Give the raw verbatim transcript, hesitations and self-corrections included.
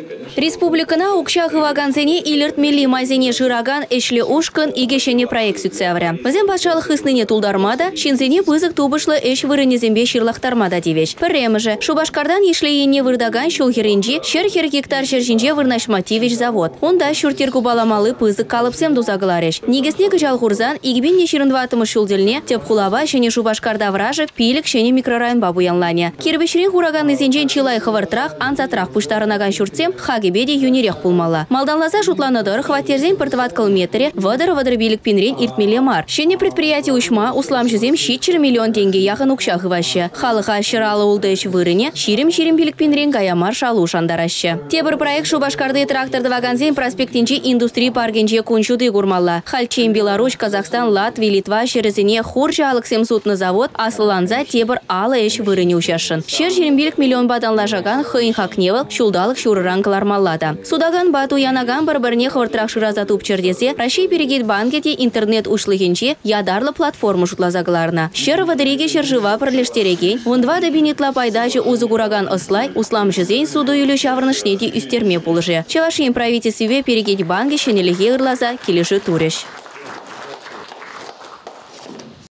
Республикана укша гываганзене илерт милли майзене жираган эшле ушкан игешене проект сүтсәвря. Бізен патшалық хысныне тулдармада, шинзене пызык тубышлы эш вырынезембе ширлахтармада девеш. Пірреміжі, Шубашкардан ешлеене вырдаган шулхеринжи шер-хер гектар шержинже вырнашмативич завод. Онда шуртергу баламалы пызык калыпсем дузагылареш. Нигеснегі жалғурзан игбен нешірінватымы шулдельне теп хулава шене Шубашкарда вражы пилік шене микрорайон бабуянлане. Кирбешрен хураган изенжен чилай хывартрах, ансатрах пуштарынаган шуртсем хагебеде юнерех пулмала. Малданлаза шутланадыр хватерзен пыртыват километре вадыр-вадыр билік пинрен иртмеле мар. Шене предприятие ушма услам жезем щитчер миллион тенге яхын укша хываще. Халыха шыралы улдыш вырыне ширим-ширим билік пинрен гаямар шалу шандараще. Тебір проект Шубашкарды трактор ваганзен проспектинче индустрии паргенче кунчуды гурмалла. Хальчен Беларусь, Казахстан, Латвия, Литва шерезене хуржа алыксем сутны завод асыланза тебір алы эш вырыне ушашын. Шер жирим билік миллион баданлажаган хыйн хакневал шулдалық шурыран кылармаллада. Судаган бату янаган бір-бірне хвартрах шыраза тупчердесе Россия перегет банкете интернет ушлыгенче ядарлы платформу шутлазагларна. Шер вадыреге шержыва пірлештереген, ондва дабинетла пайдажы узы гураган ыслай, услам жызен суду юлю шаврнышнети үстерме пулыжы. Чавашин правительстве перегет банки шенелеге ырлаза келеші туреш.